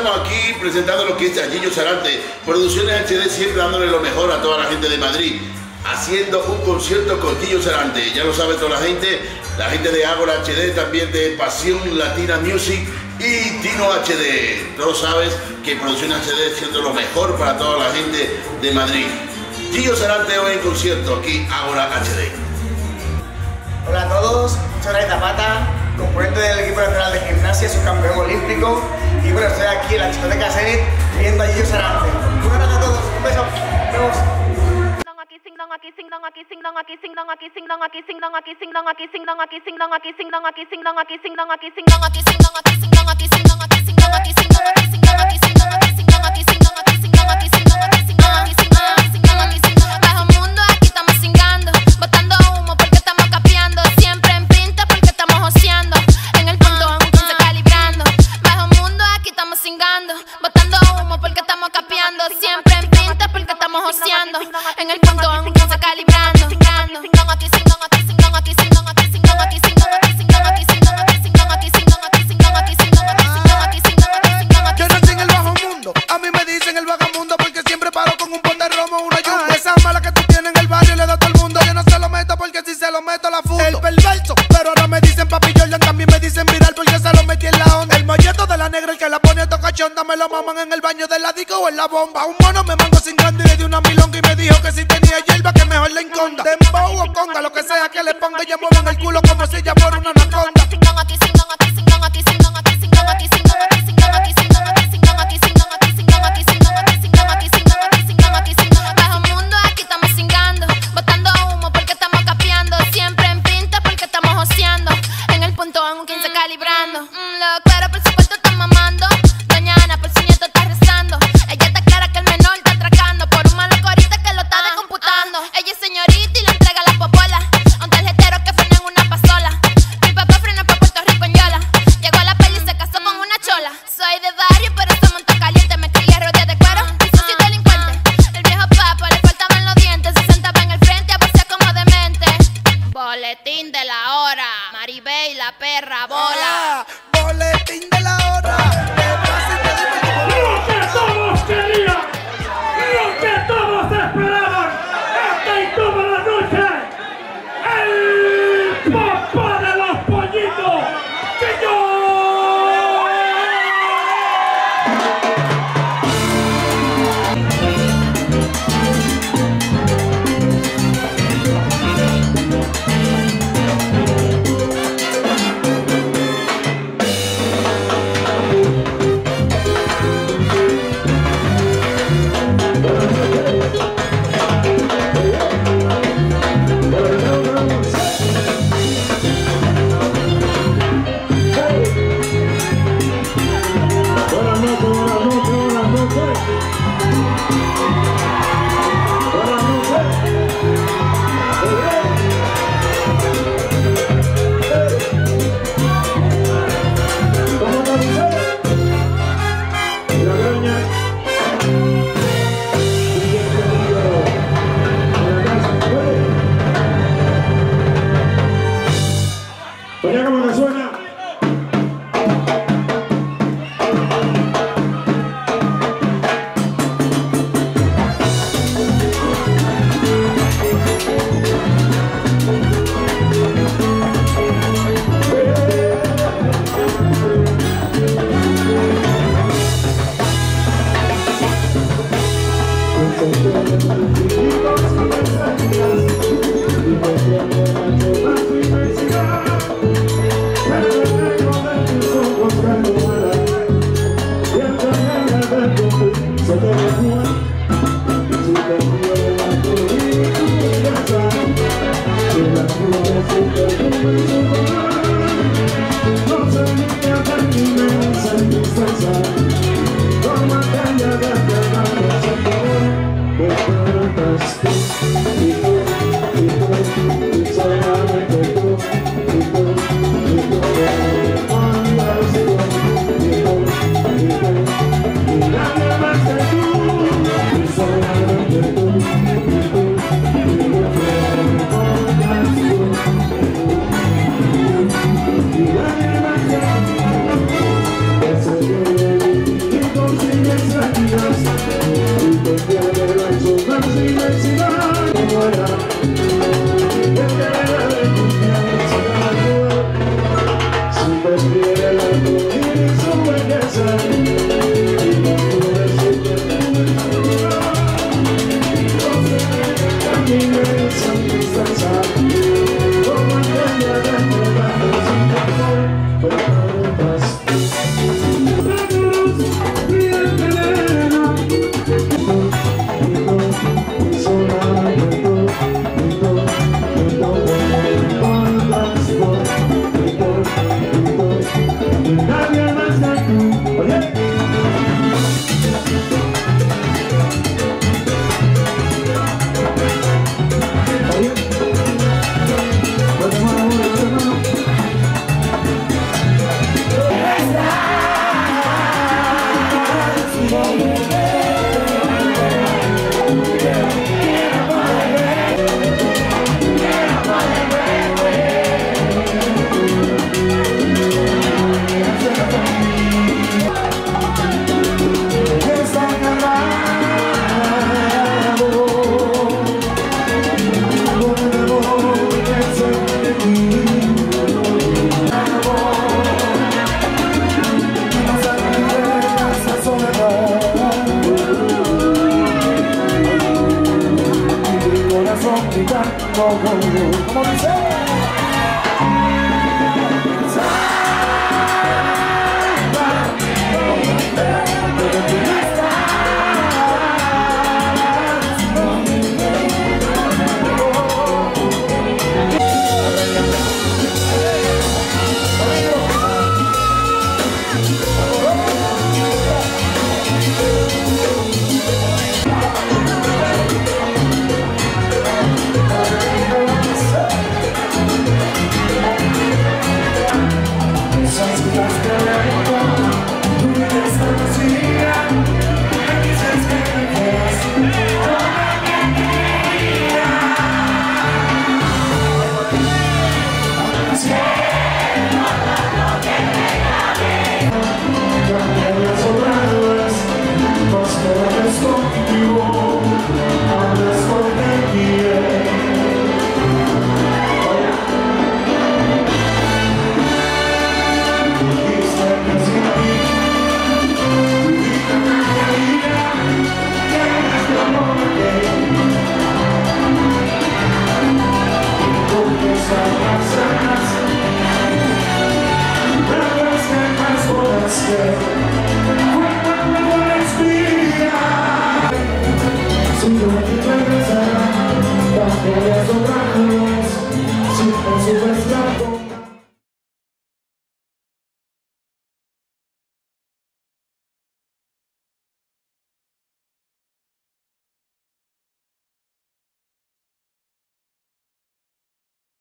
estamos aquí presentando lo que es a Gillo Sarante, Producciones HD, siempre dándole lo mejor a toda la gente de Madrid, haciendo un concierto con Gillo Sarante. Ya lo sabe toda la gente de Ágora HD, también de Pasión Latina Music y Tino HD. Tú lo sabes que Producciones HD siendo lo mejor para toda la gente de Madrid. Gillo Sarante hoy en concierto aquí Ágora HD. Hola a todos, soy Ray Zapata, componente del equipo nacional de gimnasia, subcampeón olímpico, y bueno, estoy aquí en la discoteca Zenit viendo a Gillo Sarante. Un abrazo a todos, un beso, nos vemos. Botando humo porque estamos capeando, siempre en pinta porque estamos joseando. En el punto en que se calibrando. Yo nací en el bajo mundo, a mí me dicen el vagamundo porque siempre paro con un pote de romo, una yumba. Esa mala que tú tienes en el barrio le da a todo el mundo. Yo no se lo meto porque si se lo meto la fundo. El perverso, pero ahora me dicen papi Jordan, también me dicen viral porque se lo metí en la onda. El molleto de la negra, el que la pone toca chonda, me lo maman en el baño de la disco o en la bomba. Un mono me mandó sin grande y le di una milonga y me dijo que si tenía hierba que mejor le enconda. Dembow o conga, lo que sea que le ponga, ya mueven el culo como si ya fuera una anaconda. Bajo mundo aquí estamos cingando, botando humo porque estamos capeando, siempre en pinta porque estamos joseando. En el punto en un 15 calibrando. Lo claro por supuesto está mamando. Doña Ana por su nieto está rezando. Ella está clara que el menor está atracando por un malo corita que lo está descomputando. Ella es señorita y le entrega la popola a un tarjetero que frena en una pasola. Mi papá frena pa' Puerto Rico en Yola. Llegó a la peli y se casó con una chola. Soy de barrio pero se montó caliente. Me crié rodeada de cuero y sucio y delincuente. El viejo papa le faltaban los dientes. Se sentaba en el frente a vocear como demente. Boletín de la hora, Maribel la perra bola. Boletín de la hora. Lo que todos querían, lo que todos esperaban, este y toda la noche, el papá de los pollitos, Gillo. Oye, ¿cómo te suena? Como dice. Yeah.